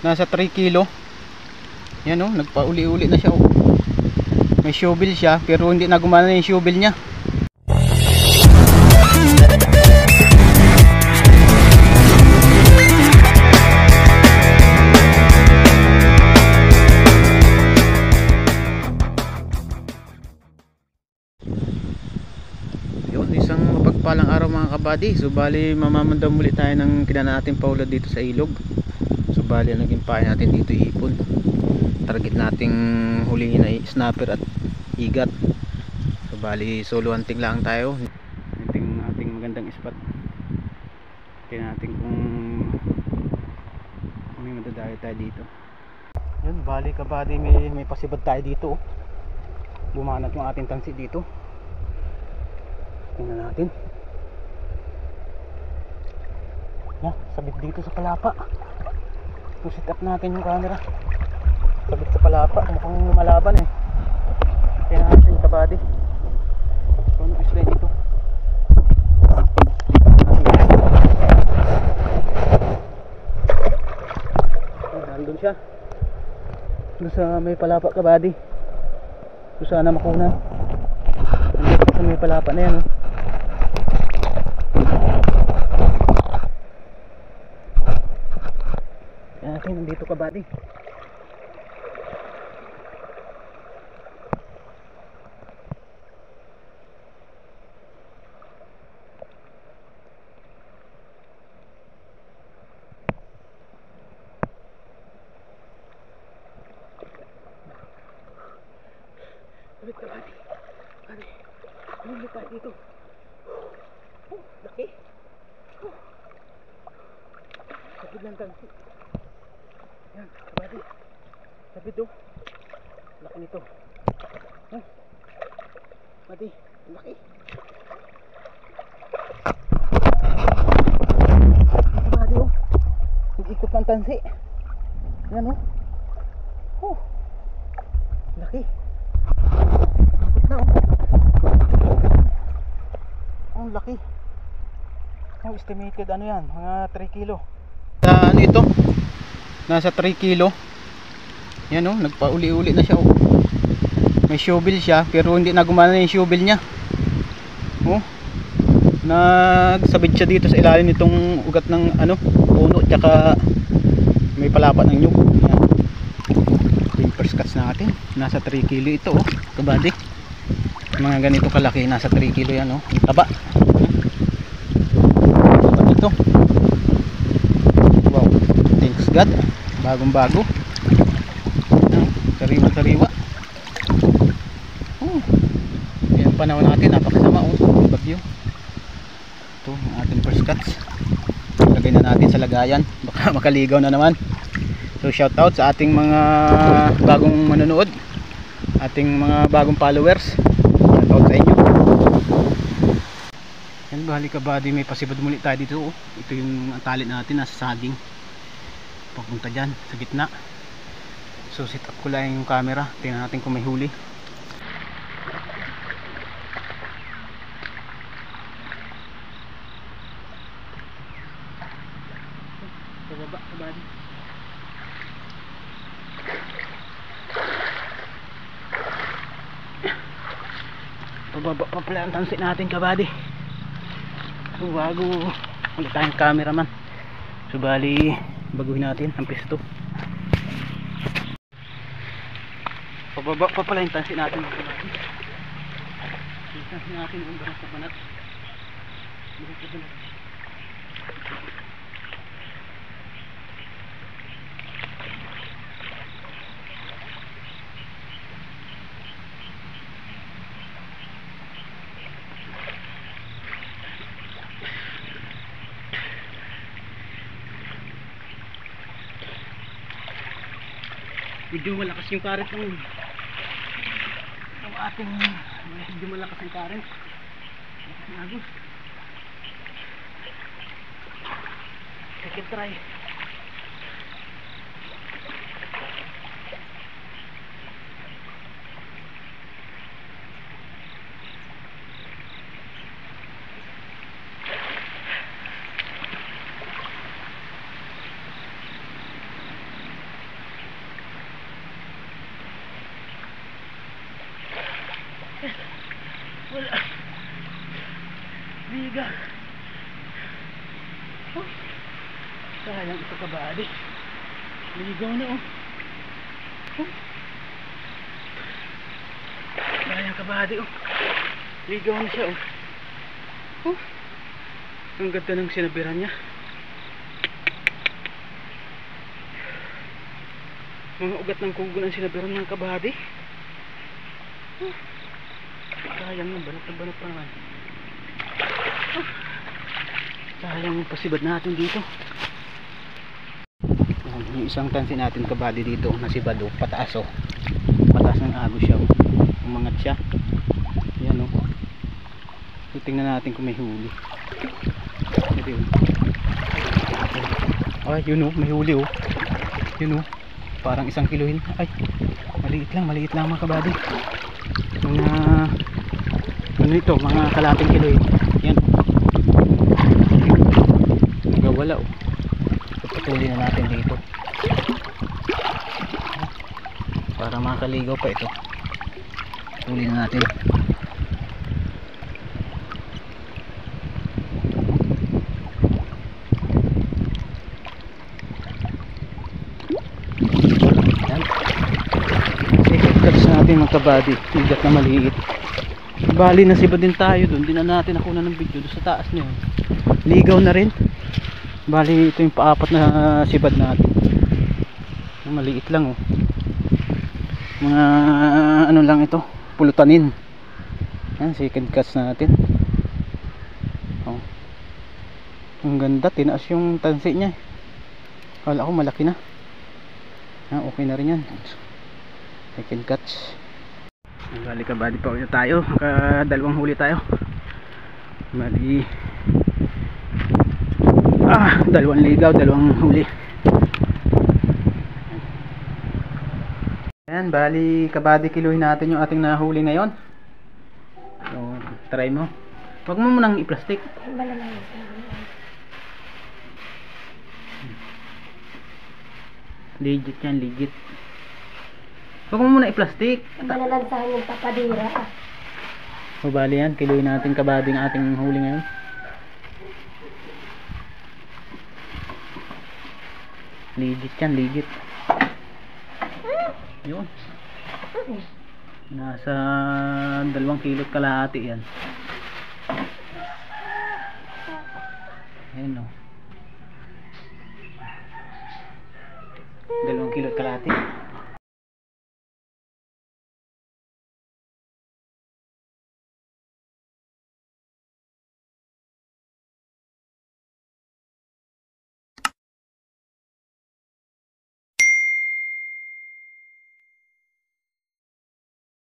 Nasa 3 kilo. Yan oh, nagpauli-uli na siya oh. May shovel siya pero hindi na gumana yung shovel niya. Yun, isang mapagpalang araw mga kabady. So bali mamamandam muli tayo ng kinana natin paulad dito sa ilog. So bali naging pain natin dito ipon. Target nating hulihin na snapper at igat. So bali solo hunting lang tayo. Ating magandang spot. Tingnan natin kung may madadali tayo dito. Yun, bali kabady may pasibad tayo dito oh. Bumanat yung ating tansi dito. Tingnan natin. Sabit dito sa palapa. So set up natin yung camera. Sabit sa palapa, mukhang lumalaban eh. Tingnan natin kabady. So ano isla dito? Nandun siya. Doon sa may palapa kabady. So sana makunan. Nandun sa may palapa na yan oh. Nandito kabady. Sabit kabady. Ano tayo dito? Oh, laki. Sabit lang tansi. Yan, kabady. Sabit oh. Laki nito. Kabady, laki. Kabady oh. Nag-ikot ng tansi. Yan oh. Oh. Laki. Ikot na oh. Ang laki. Ang estimated ano yan, mga 3 kilo. Ano ito? Nasa 3 kilo. Yan oh, nagpauli-uli na siya oh. May shovel siya pero hindi na gumana yung shovel niya. Oh. Nagsabit siya dito sa ilalim nitong ugat ng ano, puno tsaka may palapa ng nyug. Yan. Yung first catch natin. Nasa 3 kilo ito oh, kabady. Mga ganito kalaki, nasa 3 kilo yan oh. Taba. Ito. Wow. Thanks God. Bagong bago. Sariwa sariwa. Oh. Yan panahon natin, napakasama oh. Bagyo. Ito ang ating first catch. Lagay na natin sa lagayan. Baka makaligaw na naman. So shout out sa ating mga bagong manonood. Ating mga bagong followers. Shout out sa inyo. Yan, bali kabady, may pasibad muli tayo dito oh. Ito yung tali natin nasa saging. Papunta dyan sa gitna. So set up ko lang yung camera. Tingnan natin kung may huli. Pababa kabady. Pababa pa pala ang tansi natin kabady. So bago ulit tayong cameraman. So bali baguhin natin ang pisto. Pababa pa pala yung tansi natin. Yung tansi natin yung baras sa banat. Baras sa banat. Medyo malakas yung current ng ating medyo malakas yung current. Agos. Second try. talaga. Oh, sayang ito kabady. Ligaw na oh. Oh. Sayang kabady oh. Ligaw na siya oh. Oh. Ang ganda ng sinabiran niya. Mga ugat ng kugo ng sinabiran ng kabady. Oh. Sayang yung banat na banat pa naman. Oh. Sayang yung pasibad natin dito. Yung isang tansi natin kabady dito nasibad oh, pataas oh. Pataas ng agos siya oh. Umangat siya. Yan oh. So, tingnan natin kung may huli. Ito yun. Ay yun oh, may huli oh. Yun oh. Parang 1 kilohin. Ay, maliit lang mga kabady. Mga ano ito, mga kalating kilohin. Yan. Nagawala oh. Patuloy na natin dito. Para makaligaw pa ito. Patuloy na natin. Natin mga kabady, ligat na maliit. Bali nasibad din tayo doon, di na natin nakuha ng video doon sa taas niyo. Ligaw na rin. Bali ito yung paapat na sibad natin. Maliit lang oh. Mga ano lang ito, pulutanin. Yan, second cast natin. Oh. Ang ganda, tinaas yung tansi niya. Kala ko malaki na. Ah, okay na rin yan. Second catch. Bali kabady pa ulit tayo. Dalawang huli tayo. Bali dalawang ligaw, dalawang huli. Ayan, bali kabady kiluhin natin yung ating nahuli ngayon. So, try mo. Huwag mo munang i-plastic. Legit yan, legit. Huwag mo muna i-plastic. Malalansahan yung papadira. O bali yan, kiluhin natin kabady ng ating huli ngayon. Legit yan, legit. Yun. Nasa 2 kilot kalahati yan. Ayan o. 2 kilot kalahati.